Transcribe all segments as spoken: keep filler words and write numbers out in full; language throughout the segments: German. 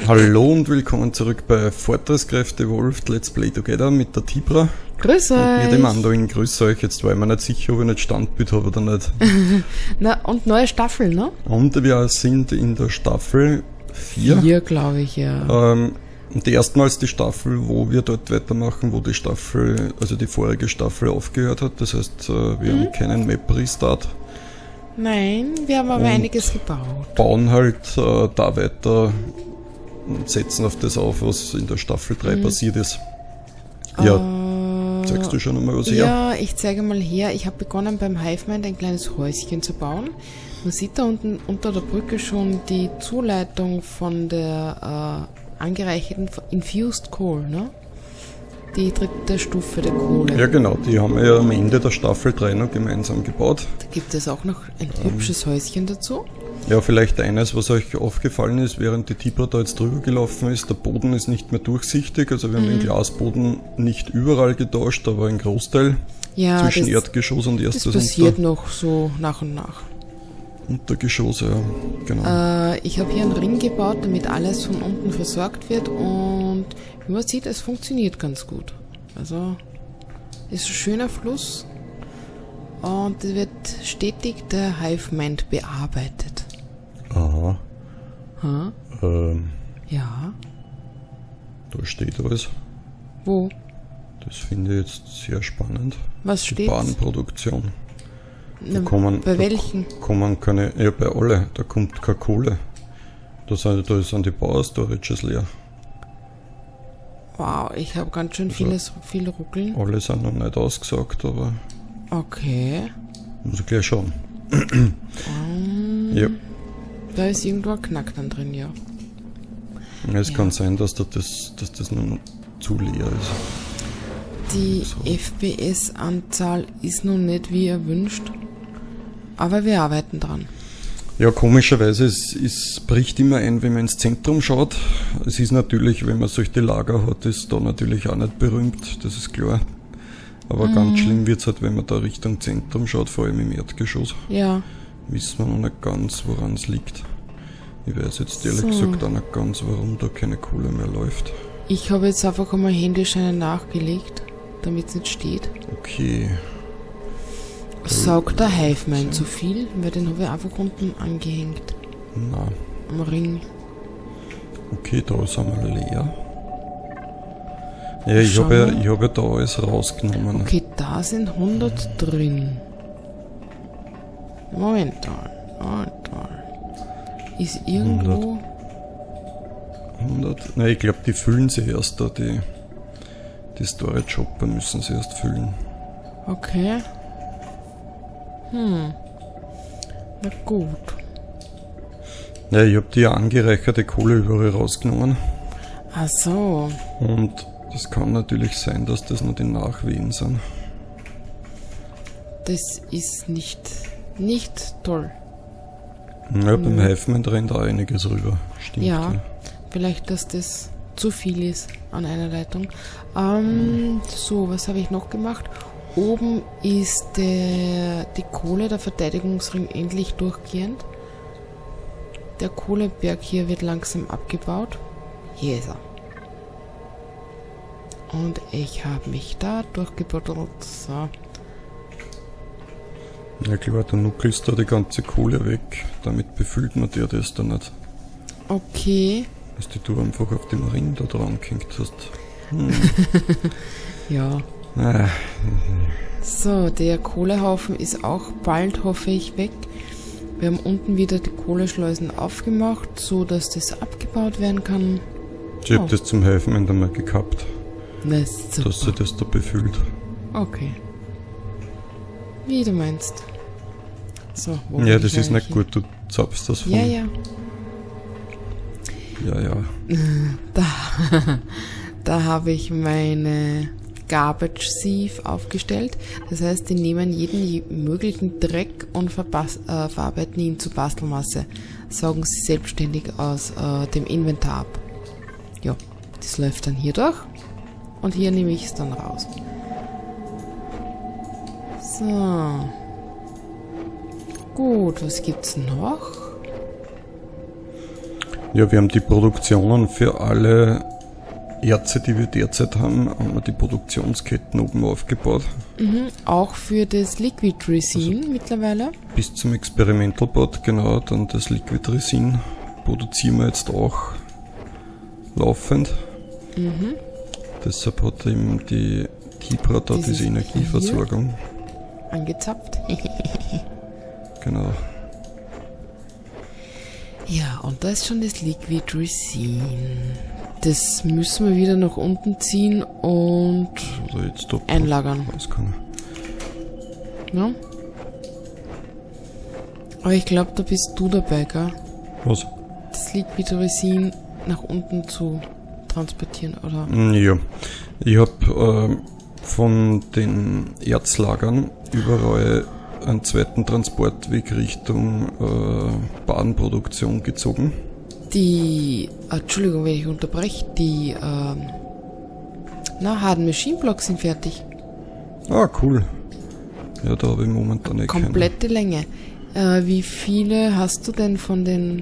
Hallo und willkommen zurück bei Fortress-Craft Evolved Let's Play Together mit der Tibra. Grüß euch! Und mir dem Mandoin. Grüß euch. Jetzt war ich mir nicht sicher, ob ich nicht Standbild habe oder nicht. Na, und neue Staffel, ne? Und wir sind in der Staffel vier. Vier, glaube ich, ja. Ähm, und die erstmals die Staffel, wo wir dort weitermachen, wo die Staffel, also die vorige Staffel aufgehört hat. Das heißt, wir mhm. haben keinen Map-Restart. Nein, wir haben aber und einiges gebaut. Bauen halt äh, da weiter und setzen auf das auf, was in der Staffel drei mhm. passiert ist. Ja, uh, zeigst du schon einmal was her? Ja, ich zeige mal her. Ich habe begonnen beim Hivemind ein kleines Häuschen zu bauen. Man sieht da unten unter der Brücke schon die Zuleitung von der äh, angereicherten Infused Coal, ne? Die dritte Stufe der Kohle. Ja genau, die haben wir ja am Ende der Staffel drei noch gemeinsam gebaut. Da gibt es auch noch ein ähm, hübsches Häuschen dazu. Ja, vielleicht eines, was euch aufgefallen ist, während die Tibra da jetzt drüber gelaufen ist, der Boden ist nicht mehr durchsichtig, also wir haben mhm. den Glasboden nicht überall getauscht, aber ein Großteil ja, zwischen das, Erdgeschoss und erstes das passiert unter, noch so nach und nach. Untergeschoss, ja, genau. Äh, ich habe hier einen Ring gebaut, damit alles von unten versorgt wird und wie man sieht, es funktioniert ganz gut. Also ist ein schöner Fluss und es wird stetig der Hivemind bearbeitet. Aha. Ha? Ähm, ja. Da steht alles. Wo? Das finde ich jetzt sehr spannend. Was steht? Die Bahnproduktion. Da Na, kommen, bei da welchen? Kommen keine, ja bei alle, da kommt keine Kohle. Da sind, da sind die Power-Storages leer. Wow, ich habe ganz schön also, vieles, viele Ruckeln. Alle sind noch nicht ausgesagt, aber... Okay. Muss ich gleich schauen. um, ja. Da ist irgendwo ein Knack dann drin, ja. Es ja. kann sein, dass das, dass das noch zu leer ist. Die so. F P S-Anzahl ist noch nicht wie erwünscht, aber wir arbeiten dran. Ja, komischerweise, es, es bricht immer ein, wenn man ins Zentrum schaut. Es ist natürlich, wenn man solche Lager hat, ist da natürlich auch nicht berühmt, das ist klar. Aber mhm. ganz schlimm wird es halt, wenn man da Richtung Zentrum schaut, vor allem im Erdgeschoss. Ja. Wissen wir noch nicht ganz, woran es liegt. Ich weiß jetzt ehrlich so. gesagt auch nicht ganz, warum da keine Kohle mehr läuft. Ich habe jetzt einfach einmal händisch einen nachgelegt, damit es nicht steht. Okay. Saugt der Hivemind zu viel? Weil den habe ich einfach unten angehängt. Nein. Am Ring. Okay, da sind wir leer. Ja, ich habe ja, ich hab ja da alles rausgenommen. Okay, da sind hundert drin. Moment mal. Moment mal. Ist irgendwo... hundert? Nein, ich glaube, die füllen sie erst da. Die, die Storage-Hopper müssen sie erst füllen. Okay. Hm. Na gut. Ja, ich habe die angereicherte Kohle überall rausgenommen. Ach so. Und das kann natürlich sein, dass das nur die Nachwehen sind. Das ist nicht, nicht toll. Ja, beim mhm. Hivemind rennt auch einiges rüber. Stimmt. Ja, ja, vielleicht, dass das zu viel ist an einer Leitung. Ähm, mhm. So, was habe ich noch gemacht? Oben ist der, die Kohle, der Verteidigungsring endlich durchgehend. Der Kohleberg hier wird langsam abgebaut. Hier ist er. Und ich habe mich da durchgebuddelt. So. Ja klar, du nuckelst da die ganze Kohle weg. Damit befüllt man dir das dann nicht. Okay. Dass die du einfach auf dem Ring da dran gehängt hast. Hm. Ja. Ah. So, der Kohlehaufen ist auch bald, hoffe ich, weg. Wir haben unten wieder die Kohleschleusen aufgemacht, so dass das abgebaut werden kann. Ich oh. habe das zum Hivemind einmal gehabt. Das ist super. Dass sie das da befüllt. Okay. Wie du meinst. So, wo ja, das ist nicht hin? Gut, du zapfst das von. Ja, ja. Ja, ja. Da, da habe ich meine Garbage Sieve aufgestellt. Das heißt, die nehmen jeden möglichen Dreck und äh, verarbeiten ihn zu Bastelmasse. Saugen sie selbstständig aus äh, dem Inventar ab. Ja, das läuft dann hier durch. Und hier nehme ich es dann raus. So. Gut, was gibt's noch? Ja, wir haben die Produktionen für alle Erze, die wir derzeit haben, haben wir die Produktionsketten oben aufgebaut. Mhm. Auch für das Liquid Resin also mittlerweile? Bis zum Experimental Board, genau. Dann das Liquid Resin produzieren wir jetzt auch laufend. Mhm. Deshalb hat eben die Tibra da diese Energieversorgung angezapft. Genau. Ja, und da ist schon das Liquid Resin. Das müssen wir wieder nach unten ziehen und also jetzt da einlagern. Ja? Aber ich glaube, da bist du dabei, gell? Was? Das Liquid Resin nach unten zu transportieren, oder? Ja, ich habe äh, von den Erzlagern überall einen zweiten Transportweg Richtung äh, Badenproduktion gezogen. Die, Entschuldigung, wenn ich unterbreche, die ähm, na, Harden Machine Blocks sind fertig. Ah, cool. Ja, da habe ich momentan nicht komplette keine. Länge. Äh, wie viele hast du denn von den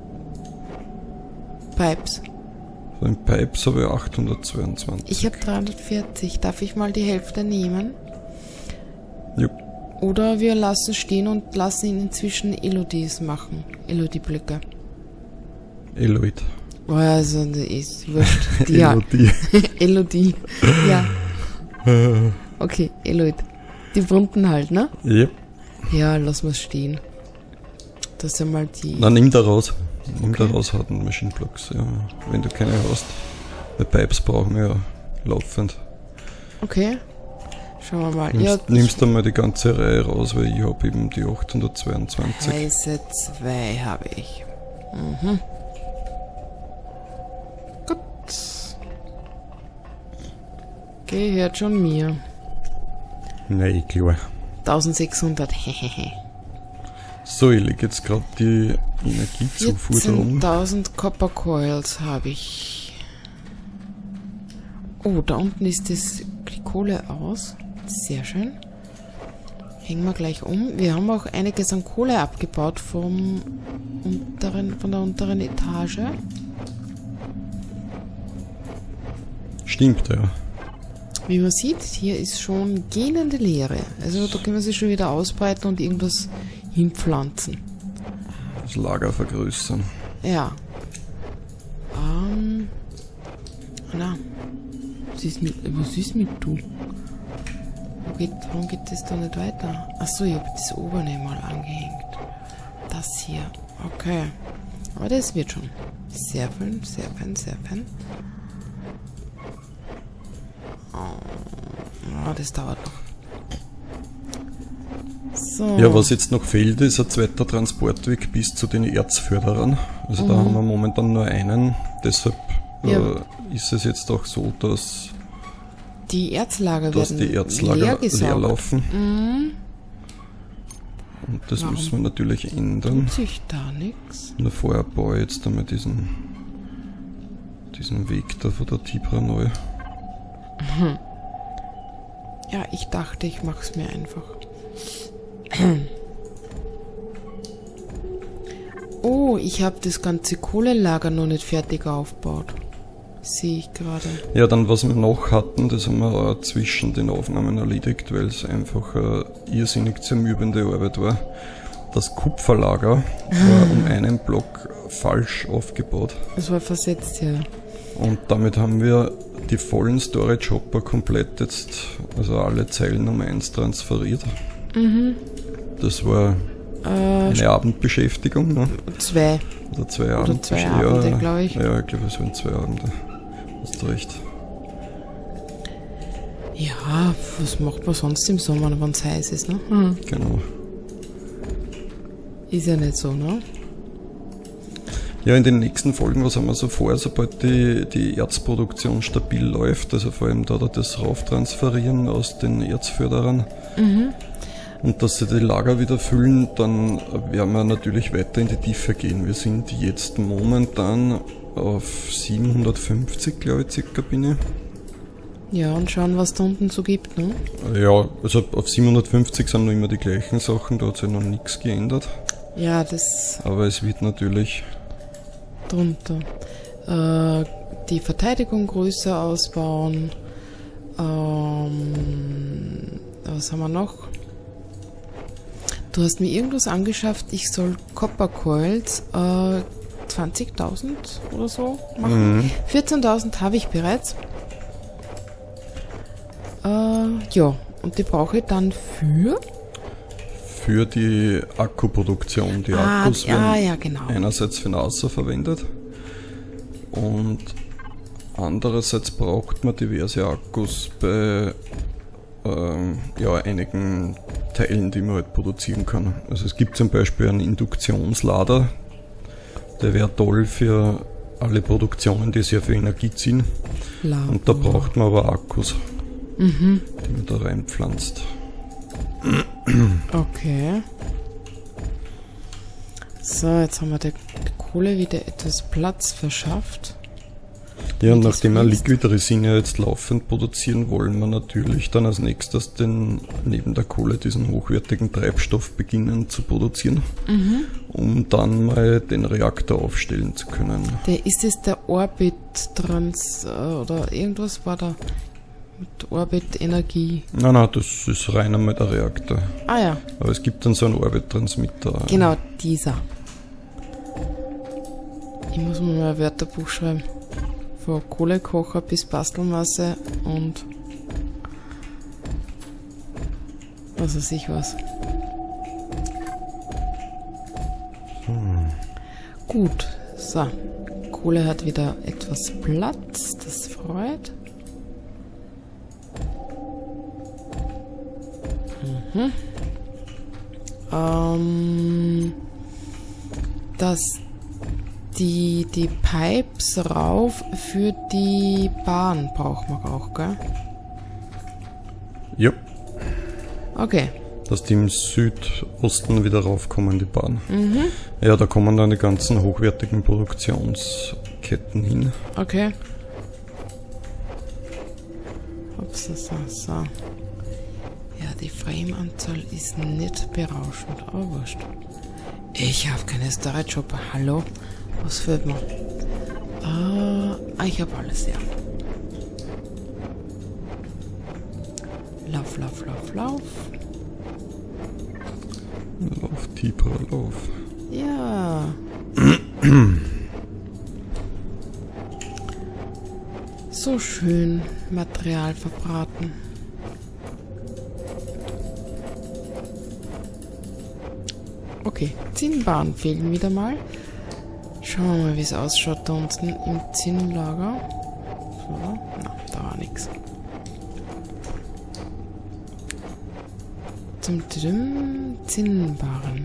Pipes? Von den Pipes habe ich achthundertzweiundzwanzig. Ich habe dreihundertvierzig. Darf ich mal die Hälfte nehmen? Ja. Oder wir lassen stehen und lassen ihn inzwischen Elodies machen. Elodie-Blöcke. Eloid. Oh, also, das ist wurscht. Ja. Elodie. Elodie. Ja. Okay, Eloid. Die bunten halt, ne? Yep. Ja, lass mal stehen. Das ist ja mal die... Na, nimm da raus. Nimm Okay. da raus harten Machine Blocks, ja. Wenn du keine hast. Weil Pipes brauchen wir ja laufend. Okay. Schauen wir mal. Nimmst, Ja, nimmst dann mal die ganze Reihe raus, weil ich habe eben die achthundertzweiundzwanzig. Heiße zwei habe ich. Mhm. Gut. Gehört schon mir. Nein, klar. eintausendsechshundert. Hehehe. So, ich lege jetzt gerade die Energiezufuhr da um. vierzehntausend Copper Coils habe ich. Oh, da unten ist das, die Kohle aus. Sehr schön. Hängen wir gleich um. Wir haben auch einiges an Kohle abgebaut vom unteren, von der unteren Etage. Stimmt, ja. Wie man sieht, hier ist schon gähnende Leere. Also da können wir sich schon wieder ausbreiten und irgendwas hinpflanzen. Das Lager vergrößern. Ja. Ähm. Na. Was ist mit, was ist mit du? Wo geht, warum geht das da nicht weiter? Achso, ich habe das obere mal angehängt. Das hier. Okay. Aber das wird schon. Sehr fein, sehr fein, sehr fein. Oh, das dauert noch. So. Ja, was jetzt noch fehlt, ist ein zweiter Transportweg bis zu den Erzförderern. Also Mhm. da haben wir momentan nur einen. Deshalb Ja. äh, ist es jetzt auch so, dass, Die Erzlager dass werden die Erzlager leer, leer laufen. Mhm. Und das Warum müssen wir natürlich ändern. Tut sich da nichts? Nur vorher baue ich jetzt einmal diesen, diesen Weg da von der Tibra neu. Ja, ich dachte, ich mach's mir einfach. Oh, ich habe das ganze Kohlelager noch nicht fertig aufgebaut. Sehe ich gerade. Ja, dann was wir noch hatten, das haben wir auch zwischen den Aufnahmen erledigt, weil es einfach eine irrsinnig zermürbende Arbeit war. Das Kupferlager war um einen Block falsch aufgebaut. Es war versetzt, ja. Und damit haben wir die vollen Storage Hopper komplett jetzt, also alle Zeilen Nummer eins transferiert. Mhm. Das war Äh, eine Abendbeschäftigung, ne? zwei. Oder zwei Oder Abend. zwei ja, Abende, glaube ich. Ja, ich glaube, es waren zwei Abende. Hast du recht. Ja, was macht man sonst im Sommer, wenn es heiß ist, ne? Hm. Genau. Ist ja nicht so, ne? Ja, in den nächsten Folgen, was haben wir so vor, sobald die, die Erzproduktion stabil läuft, also vor allem da das Rauftransferieren aus den Erzförderern Mhm. und dass sie die Lager wieder füllen, dann werden wir natürlich weiter in die Tiefe gehen. Wir sind jetzt momentan auf siebenhundertfünfzig, glaube ich, circa bin ich. Ja, und schauen, was da unten so gibt, ne? Ja, also auf siebenhundertfünfzig sind noch immer die gleichen Sachen, da hat sich noch nichts geändert. Ja, das... Aber es wird natürlich drunter. Äh, die Verteidigung größer ausbauen. Ähm, was haben wir noch? Du hast mir irgendwas angeschafft, ich soll Copper Coils äh, zwanzigtausend oder so machen. Mhm. vierzehntausend habe ich bereits. Äh, ja, und die brauche ich dann für? Für die Akkuproduktion. Die ah, Akkus ja, werden ja, genau. einerseits für NASA verwendet und andererseits braucht man diverse Akkus bei ähm, ja, einigen Teilen, die man halt produzieren kann. Also es gibt zum Beispiel einen Induktionslader, der wäre toll für alle Produktionen, die sehr viel Energie ziehen. Laber. Und da braucht man aber Akkus, mhm. die man da reinpflanzt. Okay. So, jetzt haben wir der Kohle wieder etwas Platz verschafft. Ja, und nachdem wir Liquid Resin ja jetzt laufend produzieren, wollen wir natürlich dann als nächstes den, neben der Kohle diesen hochwertigen Treibstoff beginnen zu produzieren, mhm. um dann mal den Reaktor aufstellen zu können. Der, ist es der Orbit Trans oder irgendwas war da mit Orbit Energie? Nein, nein, das ist rein einmal der Reaktor. Ah ja. Aber es gibt dann so einen Orbit Transmitter. Genau, dieser. Ich muss mir mal ein Wörterbuch schreiben. Von Kohlekocher bis Bastelmasse und was weiß ich was. Hm. Gut, so. Kohle hat wieder etwas Platz, das freut. Mhm. Ähm, das Die, die Pipes rauf für die Bahn braucht man auch, gell? Ja. Okay. Dass die im Südosten wieder raufkommen, die Bahn. Mhm. Ja, da kommen dann die ganzen hochwertigen Produktionsketten hin. Okay. Ups, so, so. Ja, die Frame-Anzahl ist nicht berauschend, aber wurscht. Ich habe keine Storage-Shopper. Hallo? Was fehlt mir? Ah, ich habe alles, ja. Lauf, lauf, lauf, lauf. Lauf, Tibra, lauf. Ja. So schön Material verbraten. Okay, Zinnbahn fehlen wieder mal. Schauen wir mal, wie es ausschaut da unten im Zinnlager. So, na, da war nichts. Zum Zinnbaren.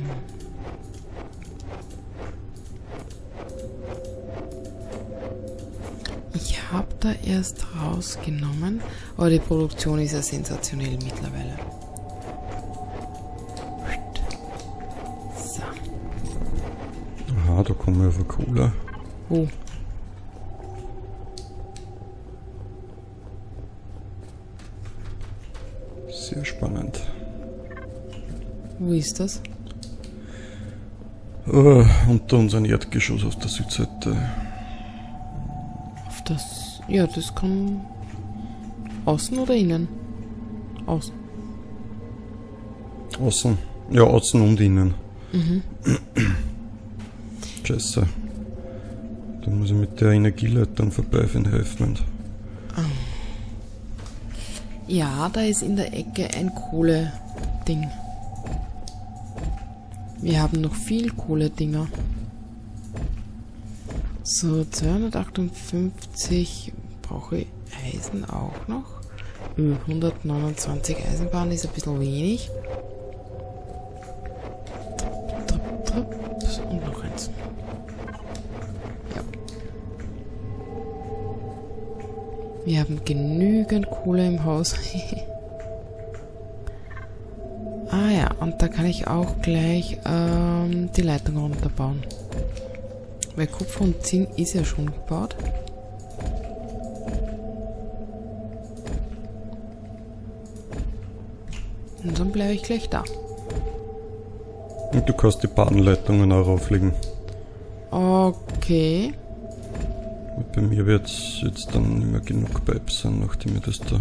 Ich habe da erst rausgenommen, aber die Produktion ist ja sensationell mittlerweile. So. Aha, da kommen wir auf eine Kohle. Wo? Sehr spannend. Wo ist das? Uh, unter unserem Erdgeschoss auf der Südseite. Auf das... Ja, das kann... Außen oder innen? Außen. Außen. Ja, außen und innen. Mhm. Scheiße. Da muss ich mit der Energieleitung vorbei für den Helfend. Ja, da ist in der Ecke ein Kohle-Ding. Wir haben noch viel Kohle-Dinger. So, zweihundertachtundfünfzig brauche ich Eisen auch noch. Ö, hundertneunundzwanzig Eisenbahn ist ein bisschen wenig. Tripp, tripp, tripp. Und noch eins. Ja. Wir haben genügend Kohle im Haus. Ah ja, und da kann ich auch gleich ähm, die Leitung runterbauen. Weil Kupfer und Zinn ist ja schon gebaut. Und dann bleibe ich gleich da. Und du kannst die Bahnleitungen auch auflegen. Okay. Okay. Und bei mir wird es jetzt dann nicht mehr genug Pipes sein, nachdem ich das da...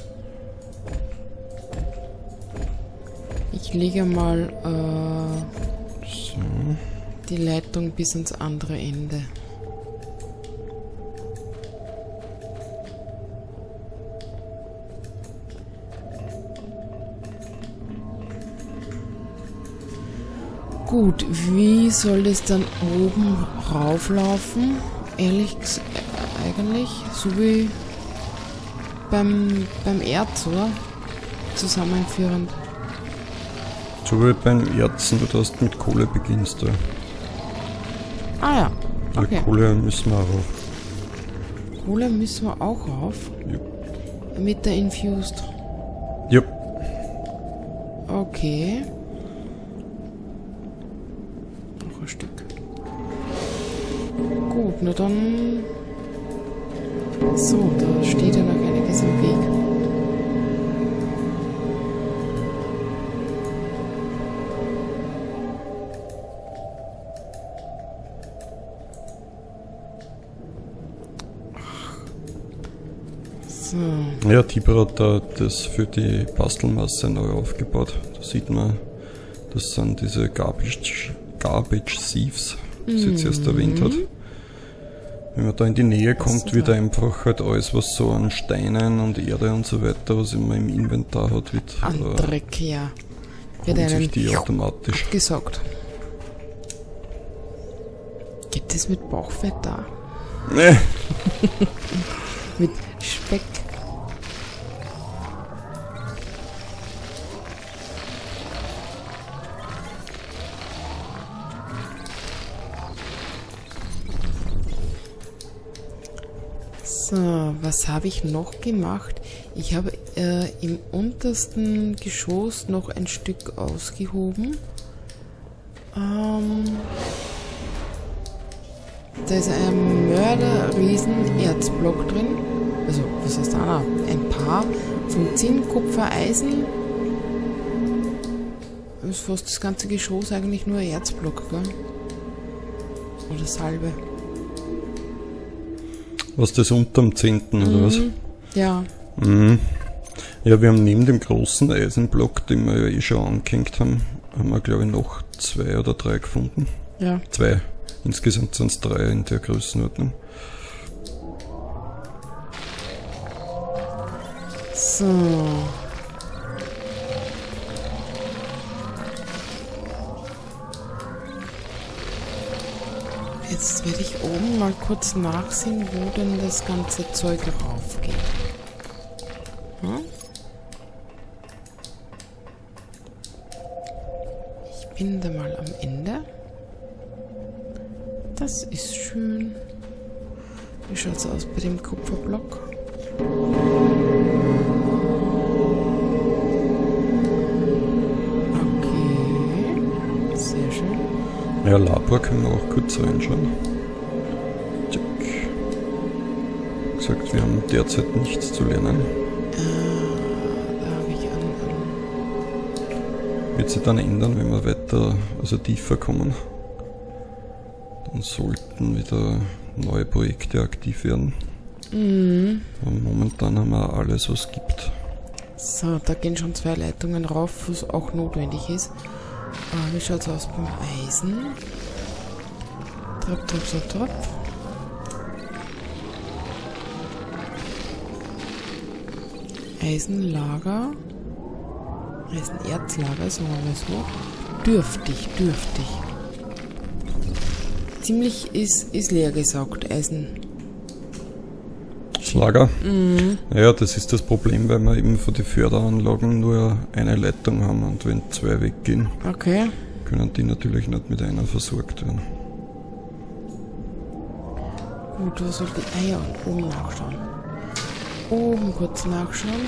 Ich lege mal äh, So. die Leitung bis ans andere Ende. Gut, wie soll das dann oben rauflaufen? Ehrlich gesagt, eigentlich so wie beim, beim Erz, oder? Zusammenführend. So wie beim Erzen, du hast mit Kohle beginnst. Ja. Ah ja, Weil okay. Kohle müssen wir auch rauf. Kohle müssen wir auch rauf. Ja. Mit der Infused. Ja. Okay. Noch ein Stück. Gut, na dann... So, da steht ja noch einiges im Weg. So. Ja, Tibor hat da das für die Bastelmasse neu aufgebaut. Da sieht man, das sind diese Garbage, Garbage Sieves, die sie jetzt erst erwähnt hat. Wenn man da in die Nähe kommt, Super. wird einfach halt alles, was so an Steinen und Erde und so weiter, was immer im Inventar hat, wird An äh, Dreck, ja. Wird holen sich einem die automatisch. abgesaugt. Geht das mit Bauchfett da? Nee. Mit Speck? So, was habe ich noch gemacht? Ich habe äh, im untersten Geschoss noch ein Stück ausgehoben. Ähm, da ist ein Mörder-Riesen-Erzblock drin. Also, was heißt da? Ein paar von Zinn, Kupfer, Eisen. Das ist fast das ganze Geschoss eigentlich nur ein Erzblock, gell? Oder Salbe. Was das unterm zehnten oder was? Ja. Mhm. Ja, wir haben neben dem großen Eisenblock, den wir ja eh schon angehängt haben, haben wir glaube ich noch zwei oder drei gefunden. Ja. Zwei. Insgesamt sind es drei in der Größenordnung. So. Jetzt werde ich oben mal kurz nachsehen, wo denn das ganze Zeug raufgeht. Hm? Ich bin da mal am Ende. Das ist schön. Wie schaut es aus bei dem Kupferblock? Okay, sehr schön. Ja, Labor können wir auch kurz reinschauen. Check. Wie gesagt, wir haben derzeit nichts zu lernen. Äh, da habe ich an, an. Wird sich dann ändern, wenn wir weiter, also tiefer kommen. Dann sollten wieder neue Projekte aktiv werden. Mhm. Aber momentan haben wir alles, was es gibt. So, da gehen schon zwei Leitungen rauf, was auch notwendig ist. Ah, wie schaut es aus beim Eisen? Trap, trap, trap, trap. Eisenlager. Eisenerzlager, sagen wir mal so. Dürftig, dürftig. Ziemlich ist, ist leer gesaugt, Eisen. Das Lager? Mhm. Ja, das ist das Problem, weil wir eben von den Förderanlagen nur eine Leitung haben und wenn zwei weggehen, Okay. können die natürlich nicht mit einer versorgt werden. Gut, was sollte ich... Ah ja, und oben nachschauen. Oben kurz nachschauen.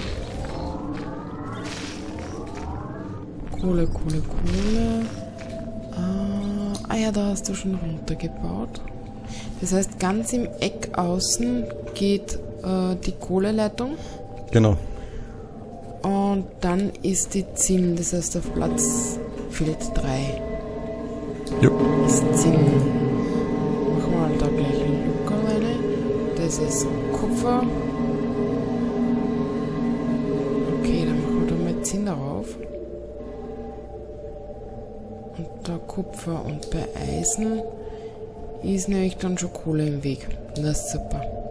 Kohle, Kohle, Kohle. Ah, ah ja, da hast du schon runtergebaut. Das heißt, ganz im Eck außen geht äh, die Kohleleitung. Genau. Und dann ist die Zinn, das heißt auf Platz Feld drei. Ja. Ist Zinn. Machen wir mal mal da gleich ein Luca rein. Das ist Kupfer. Okay, dann machen wir da mal zehn darauf. Und da Kupfer und bei Eisen ist nämlich dann schon Kohle im Weg. Das ist super.